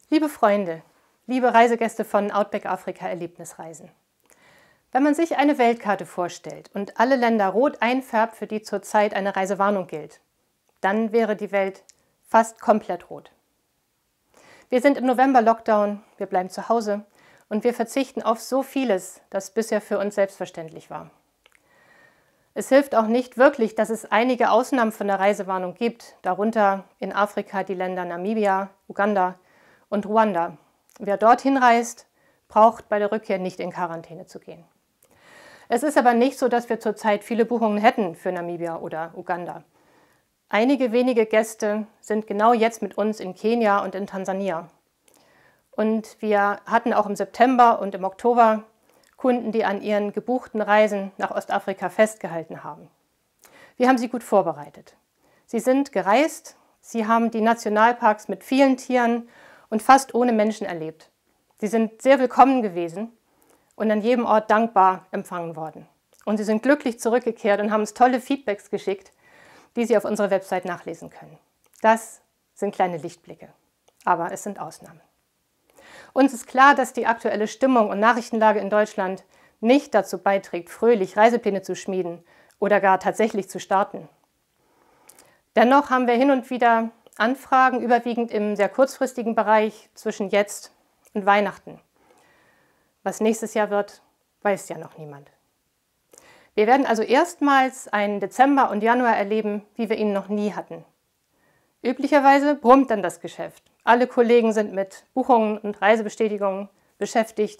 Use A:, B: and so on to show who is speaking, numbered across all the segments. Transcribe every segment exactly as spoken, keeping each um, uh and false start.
A: Liebe Freunde, liebe Reisegäste von Outback Afrika Erlebnisreisen. Wenn man sich eine Weltkarte vorstellt und alle Länder rot einfärbt, für die zurzeit eine Reisewarnung gilt, dann wäre die Welt fast komplett rot. Wir sind im November-Lockdown, wir bleiben zu Hause und wir verzichten auf so vieles, das bisher für uns selbstverständlich war. Es hilft auch nicht wirklich, dass es einige Ausnahmen von der Reisewarnung gibt, darunter in Afrika die Länder Namibia, Uganda und Ruanda. Wer dorthin reist, braucht bei der Rückkehr nicht in Quarantäne zu gehen. Es ist aber nicht so, dass wir zurzeit viele Buchungen hätten für Namibia oder Uganda. Einige wenige Gäste sind genau jetzt mit uns in Kenia und in Tansania. Und wir hatten auch im September und im Oktober Kunden, die an ihren gebuchten Reisen nach Ostafrika festgehalten haben. Wir haben sie gut vorbereitet. Sie sind gereist, sie haben die Nationalparks mit vielen Tieren und fast ohne Menschen erlebt. Sie sind sehr willkommen gewesen und an jedem Ort dankbar empfangen worden. Und sie sind glücklich zurückgekehrt und haben uns tolle Feedbacks geschickt, die Sie auf unserer Website nachlesen können. Das sind kleine Lichtblicke, aber es sind Ausnahmen. Uns ist klar, dass die aktuelle Stimmung und Nachrichtenlage in Deutschland nicht dazu beiträgt, fröhlich Reisepläne zu schmieden oder gar tatsächlich zu starten. Dennoch haben wir hin und wieder Anfragen, überwiegend im sehr kurzfristigen Bereich zwischen jetzt und Weihnachten. Was nächstes Jahr wird, weiß ja noch niemand. Wir werden also erstmals einen Dezember und Januar erleben, wie wir ihn noch nie hatten. Üblicherweise brummt dann das Geschäft. Alle Kollegen sind mit Buchungen und Reisebestätigungen beschäftigt.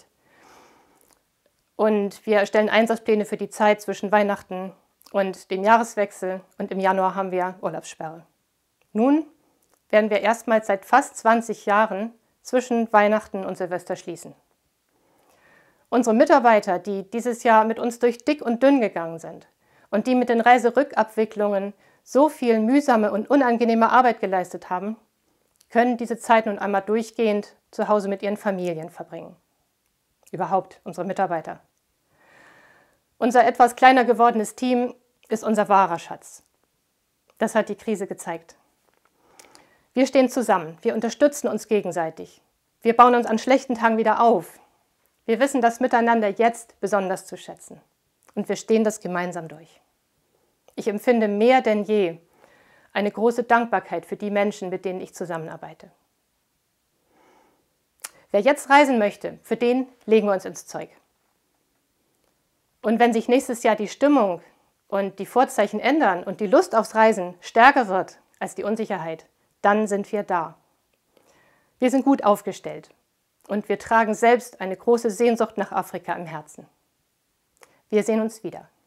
A: Und wir erstellen Einsatzpläne für die Zeit zwischen Weihnachten und dem Jahreswechsel. Und im Januar haben wir Urlaubssperre. Nun werden wir erstmals seit fast zwanzig Jahren zwischen Weihnachten und Silvester schließen. Unsere Mitarbeiter, die dieses Jahr mit uns durch dick und dünn gegangen sind und die mit den Reiserückabwicklungen so viel mühsame und unangenehme Arbeit geleistet haben, können diese Zeit nun einmal durchgehend zu Hause mit ihren Familien verbringen. Überhaupt unsere Mitarbeiter. Unser etwas kleiner gewordenes Team ist unser wahrer Schatz. Das hat die Krise gezeigt. Wir stehen zusammen, wir unterstützen uns gegenseitig. Wir bauen uns an schlechten Tagen wieder auf. Wir wissen das Miteinander jetzt besonders zu schätzen. Und wir stehen das gemeinsam durch. Ich empfinde mehr denn je eine große Dankbarkeit für die Menschen, mit denen ich zusammenarbeite. Wer jetzt reisen möchte, für den legen wir uns ins Zeug. Und wenn sich nächstes Jahr die Stimmung und die Vorzeichen ändern und die Lust aufs Reisen stärker wird als die Unsicherheit, dann sind wir da. Wir sind gut aufgestellt. Und wir tragen selbst eine große Sehnsucht nach Afrika im Herzen. Wir sehen uns wieder.